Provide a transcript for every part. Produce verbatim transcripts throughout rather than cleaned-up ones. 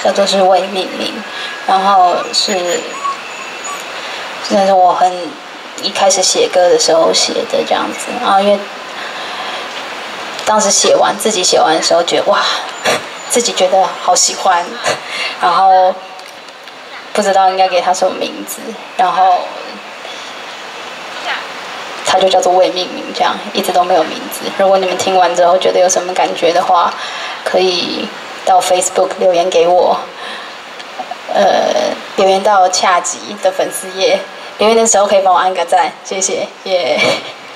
叫做是未命名，然后是那是我很一开始写歌的时候写的这样子，然后因为当时写完自己写完的时候觉得哇，自己觉得好喜欢，然后不知道应该给它什么名字，然后它就叫做未命名，这样一直都没有名字。如果你们听完之后觉得有什么感觉的话，可以到 Facebook 留言给我，呃，留言到恰吉的粉丝页，留言的时候可以帮我按个赞，谢谢，耶、yeah 。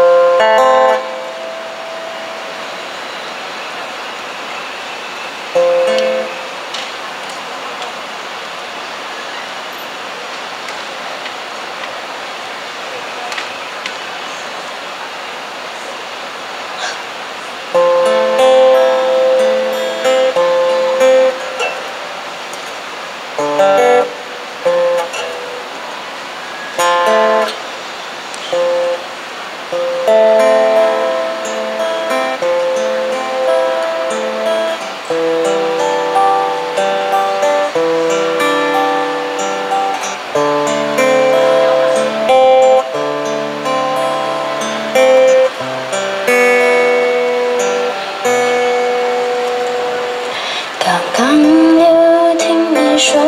刚刚有听你说，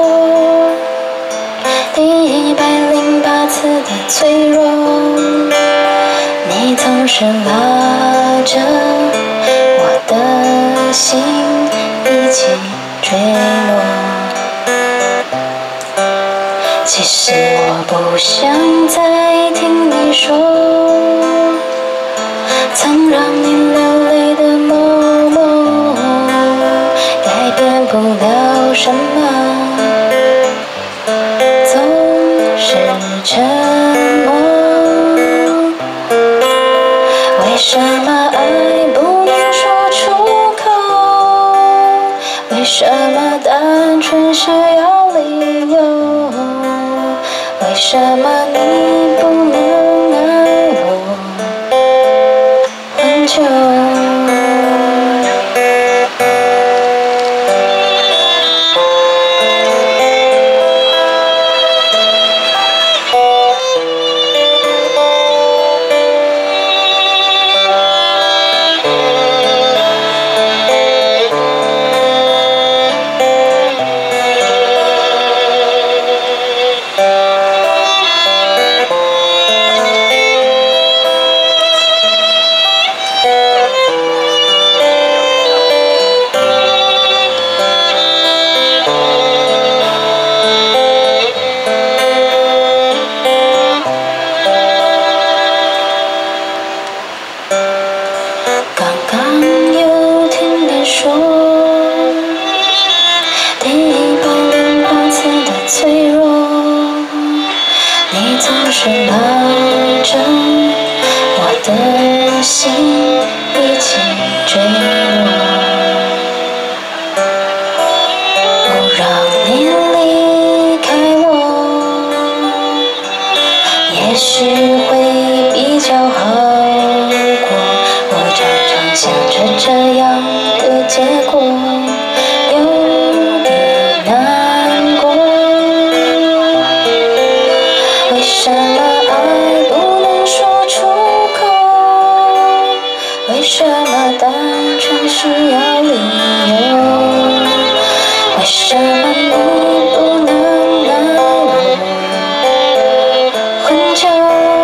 第一百零八次的脆弱，你总是拉着我的心一起坠落。其实我不想再听你说，曾让你流泪的某某改变不了什么，总是沉默。为什么爱不能说出口？为什么单纯需要理由？为什么你不能爱我很久？是拉着我的心一起坠落，不让你离开我，也许会比较好过。我常常想着这样的结果，有点难过。为什么爱不能说出口？为什么单纯需要理由？为什么你不能爱我很久？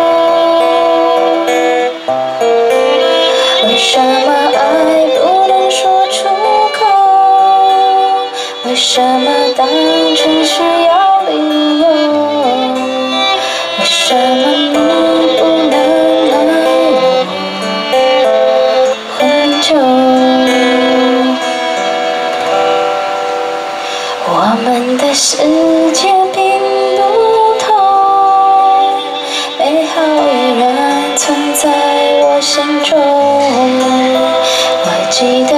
为什么爱不能说出口？为什么单纯需要理由？为什么你不能爱我很久？我们的世界并不同，美好依然存在我心中。我记得